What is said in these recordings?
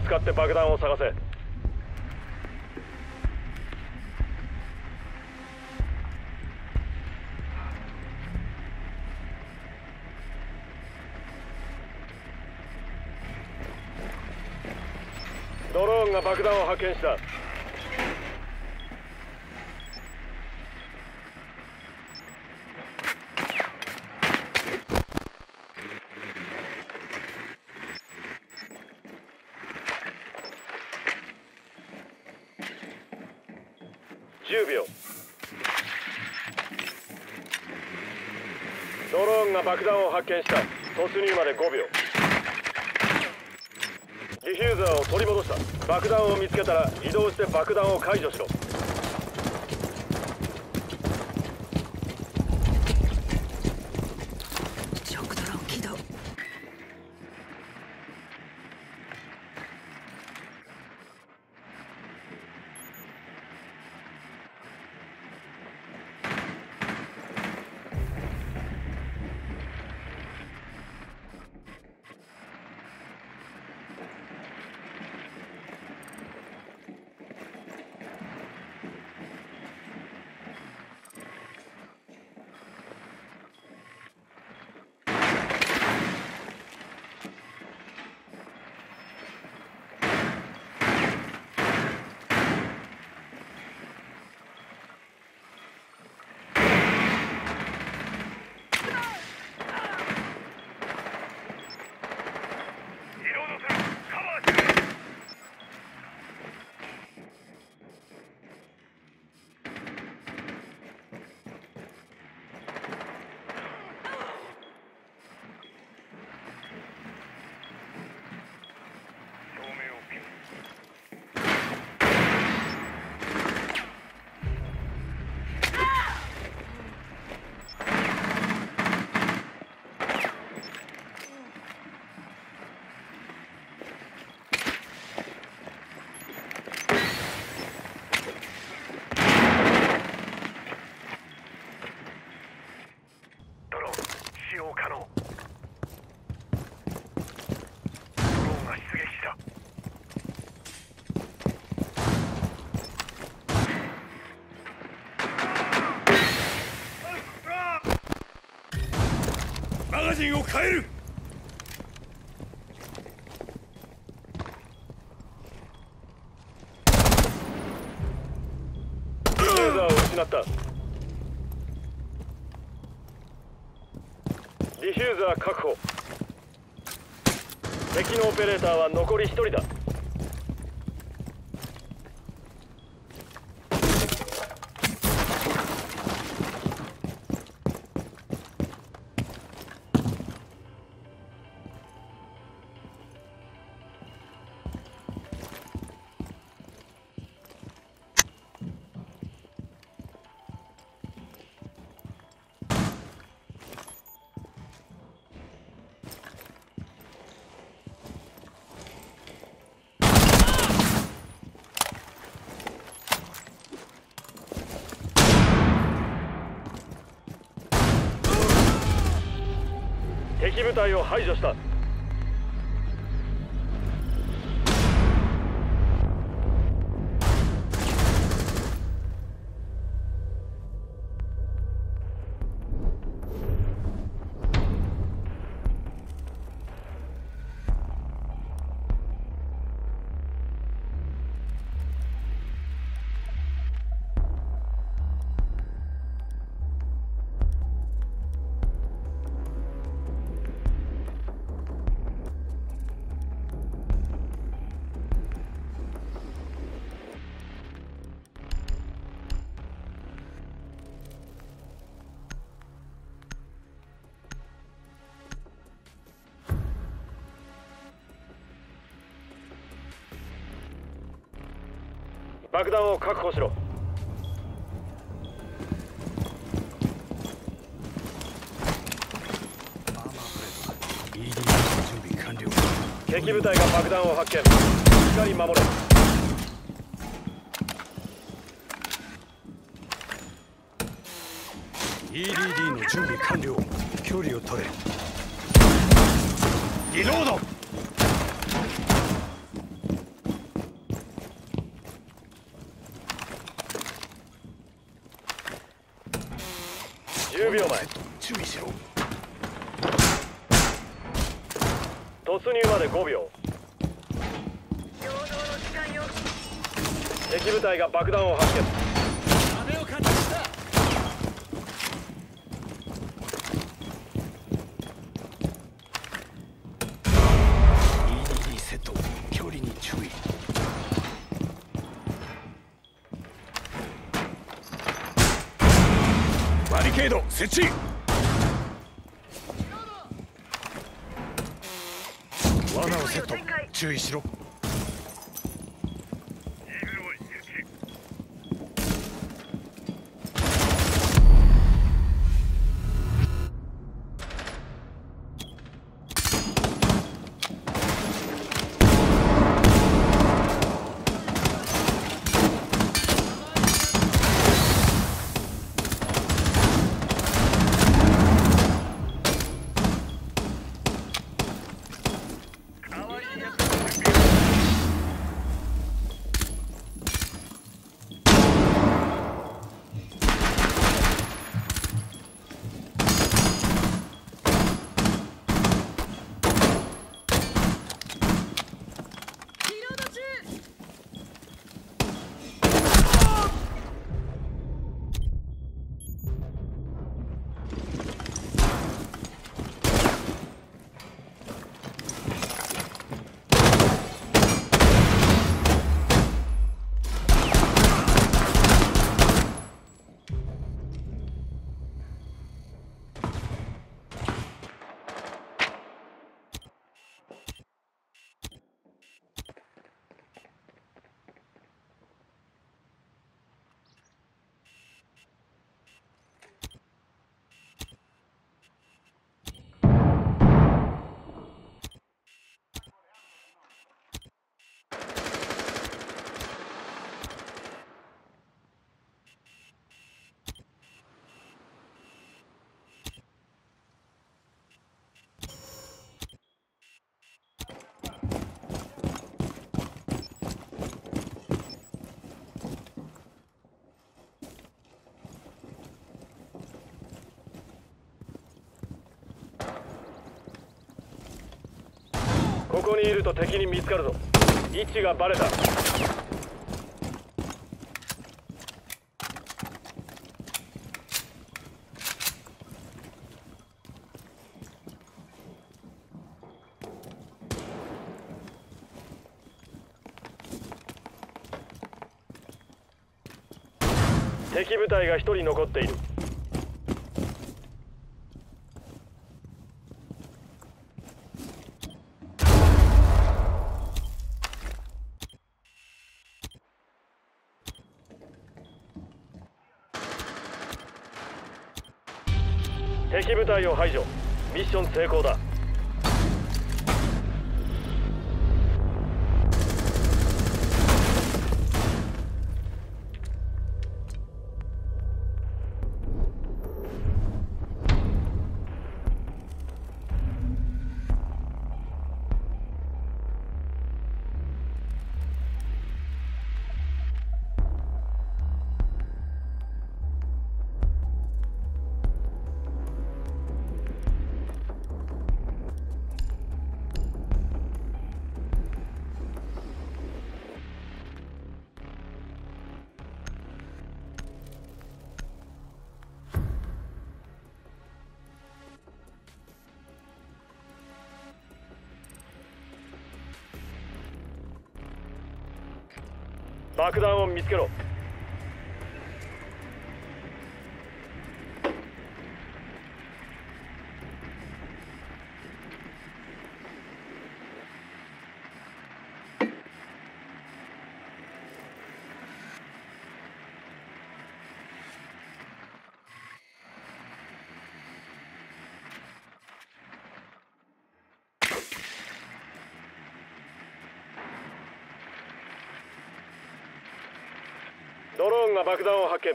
使って爆弾を探せ。ドローンが爆弾を発見した。10秒。ドローンが爆弾を発見した。突入まで5秒。ディフューザーを取り戻した。爆弾を見つけたら移動して爆弾を解除しろ。 ショックドローン起動。マガジンを変える。レーザーを失った。ディフューザー確保。敵のオペレーターは残り1人だ。敵部隊を排除した。爆弾を確保しろ。敵部隊が爆弾を発見。しっかり守れ。 EDD の準備完了。距離を取れ。リロード。 10秒前。 注意しろ。 突入まで5秒。敵部隊が爆弾を発見。 雨を感知した。EDD セット。距離に注意。バリケード設置。罠をセット。注意しろ。 ここにいると敵に見つかるぞ。位置がバレた。敵部隊が1人残っている。敵部隊を排除。ミッション成功だ。爆弾を見つけろ。ドローンが爆弾を発見。10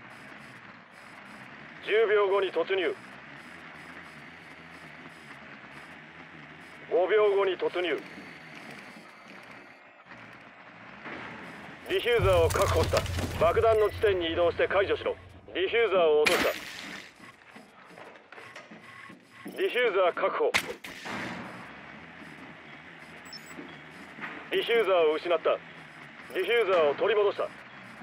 秒後に突入。5秒後に突入。ディフューザーを確保した。爆弾の地点に移動して解除しろ。ディフューザーを落とした。 ディフューザー確保。ディフューザーを失った。ディフューザーを取り戻した。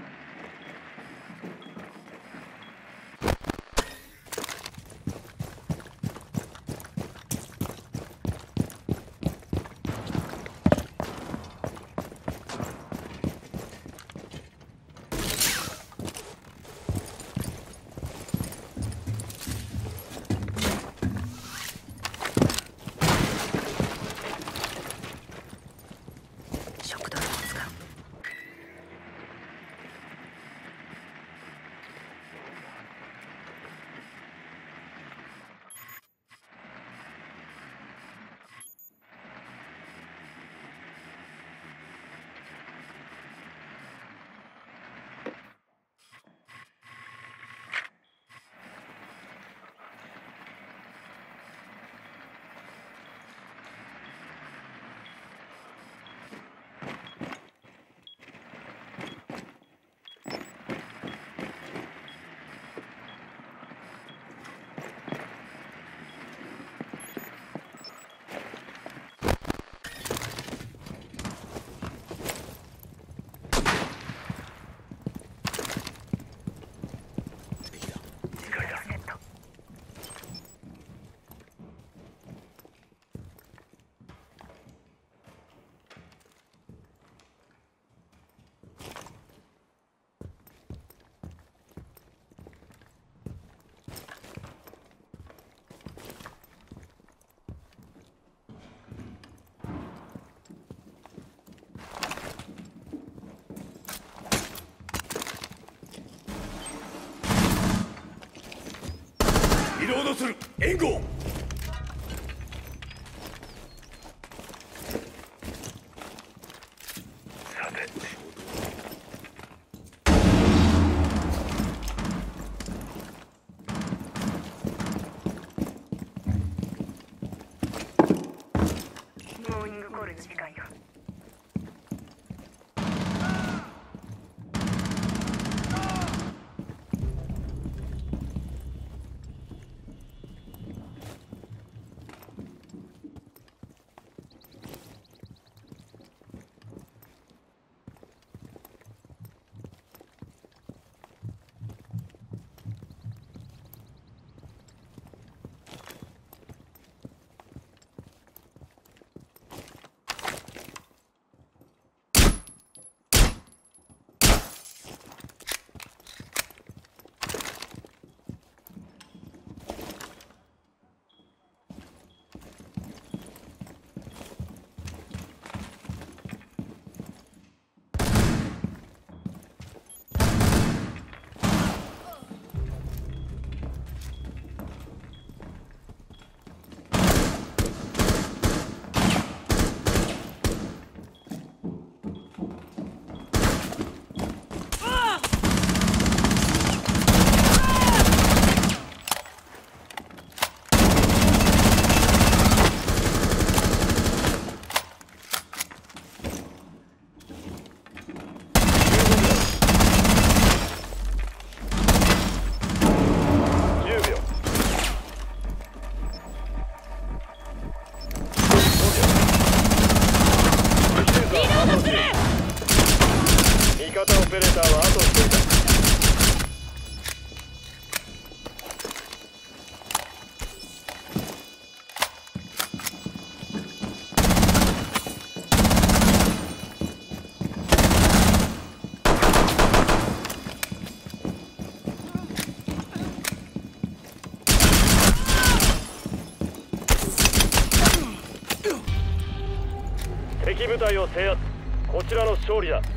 食堂を使う。 リロードする。援護。さてモーニングコールの時間よ。 味方オペレーターはあと1人だ。敵部隊を制圧。こちらの勝利だ。